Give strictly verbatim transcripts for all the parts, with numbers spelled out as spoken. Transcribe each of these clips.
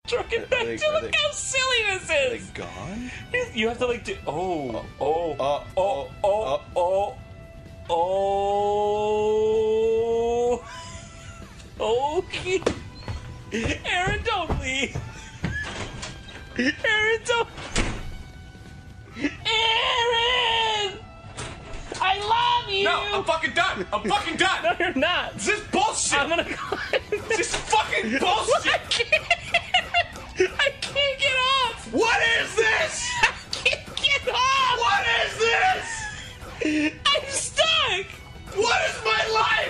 Drunken back to look how silly this is. Are they gone? You have to like do. Oh, oh, Uh, oh, oh, oh, oh, oh. Okay. Aaron, don't leave. Aaron, don't. Aaron! I love you! No, I'm fucking done! I'm fucking done! No, you're not! This is bullshit! I'm gonna go. This is fucking bullshit! I can't. I can't get off! What is this? I can't get off! What is this? I'm stuck! What is my life?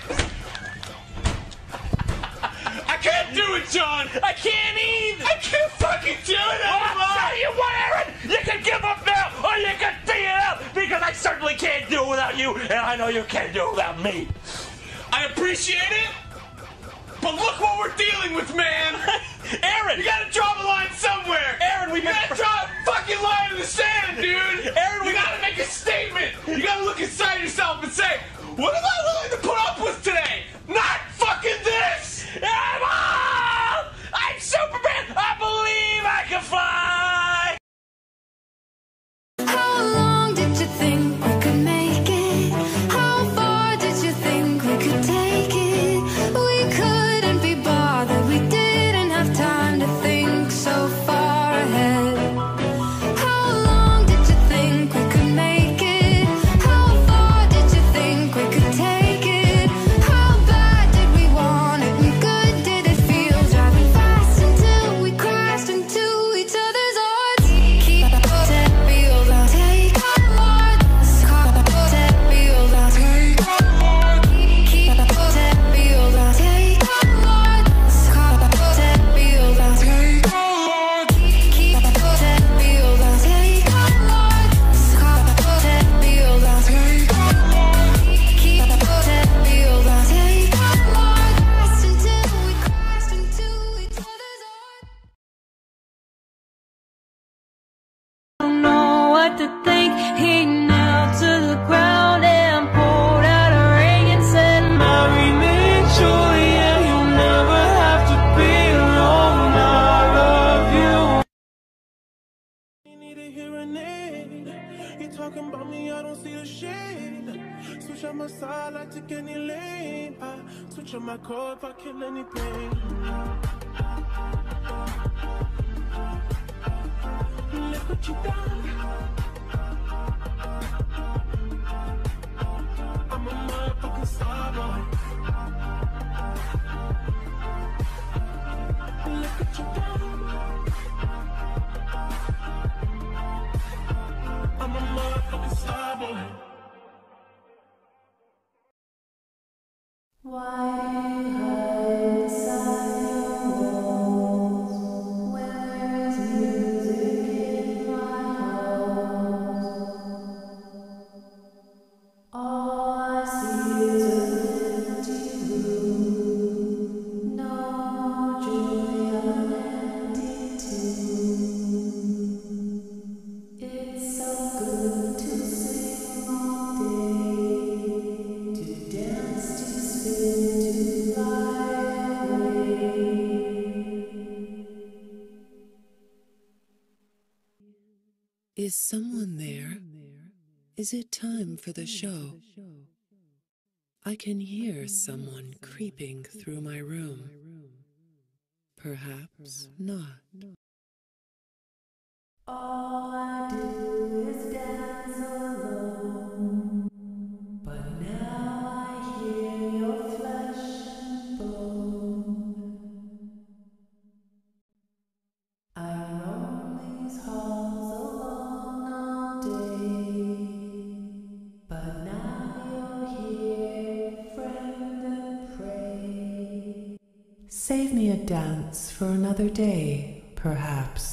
I can't do it, John! I can't either! I can't fucking do it anymore! I'll tell you what, Aaron! You can give up now, or you can figure it out, because I certainly can't do it without you, and I know you can't do it without me. I appreciate it, but look what we're dealing with, man! Aaron! You gotta draw the line somewhere! Aaron, we You gotta draw a fucking line in the sand, dude! Aaron, we you gotta make a statement! You gotta look inside yourself and say, what am I willing to put up with today? Not fucking this! Emma! I'm Superman! I believe I can fly! How long did you think we could make it? How far did you think we could take it? We couldn't be bothered, we didn't have time to think so far ahead. How long did you think we could make it? How far did you think we could take it? How bad did we want it and good did it feel? Driving fast until we crashed into each other's arms. Keep that feel down, take our hearts. Keep that feel down, take our hearts. Keep that feel down, take our hearts. Keep that feel down, take our hearts. Keep that feel down, take our hearts. Keep that feel down, take our hearts. Keep that feel down, take our hearts. Until we crashed into each other's arms. Don't know what to think. He knelt to the ground and pulled out a ring and said, marry me, Julia. You'll never have to be alone. I love you. You need a hearing aid. You talking about me, I don't see the shade. Switch up my side, I take any lane. I switch up my core if I kill any pain. Look what you done. I'm a motherfucking star boy. Look what you done. I'm a motherfucking star boy. Why do you hide inside your walls when there's music in my house? All I see is an empty room, no Julia, an empty tune. It's so good to sing all day, to dance, to spin, to fly away. Is someone there? Is it time for the show? I can hear someone creeping through my room. Perhaps not. All I do is dance alone, but now I hear your flesh and bone. I roam these halls alone all day, but now you're here, friend and prey. Save me a dance for another day, perhaps.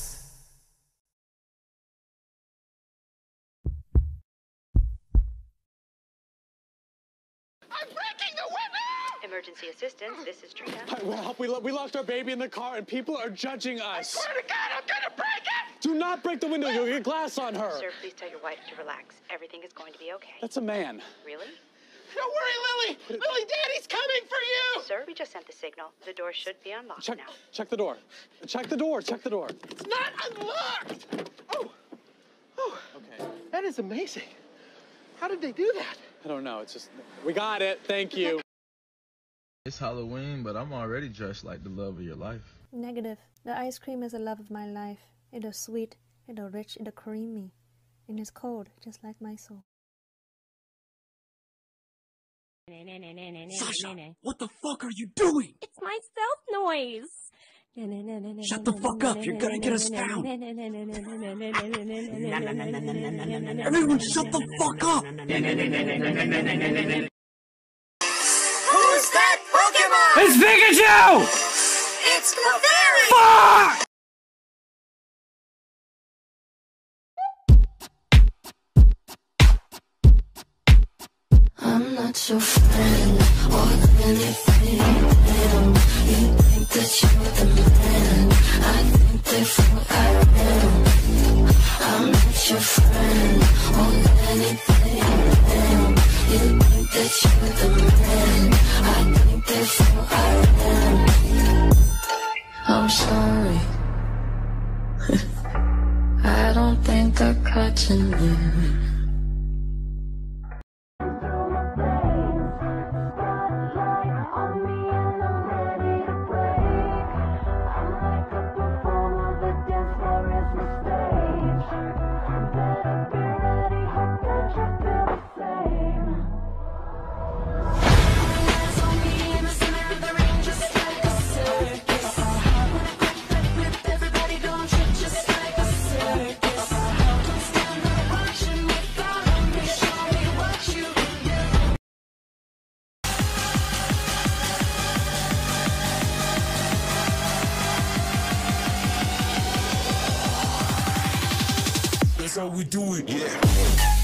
Emergency assistance, this is Trina. Hi, well, we, lo we lost our baby in the car and people are judging us. I swear to God, I'm gonna break it! Do not break the window, you'll get glass on her. Sir, please tell your wife to relax. Everything is going to be okay. That's a man. Really? Don't worry, Lily. Lily, Daddy's coming for you. Sir, we just sent the signal. The door should be unlocked Check, now. check the door. Check the door. Check the door. It's not unlocked. Oh. Oh. Okay. That is amazing. How did they do that? I don't know. It's just we got it. Thank you. It's Halloween, but I'm already dressed like the love of your life. Negative. The ice cream is the love of my life. It is sweet, it is rich, it is creamy. It is cold, just like my soul. Sasha, what the fuck are you doing? It's my stealth noise. Shut the fuck up, you're gonna get us found. Everyone shut the fuck up. Who's that Pokemon? It's Pikachu! It's Clefairy! Fuck! I'm not your friend or anything. You think that you're the man. I think therefore I am. I'm not your friend or anything. You think that you're the man. I think therefore I am. I'm sorry. I don't think they're catching me. That's how we do it. Yeah.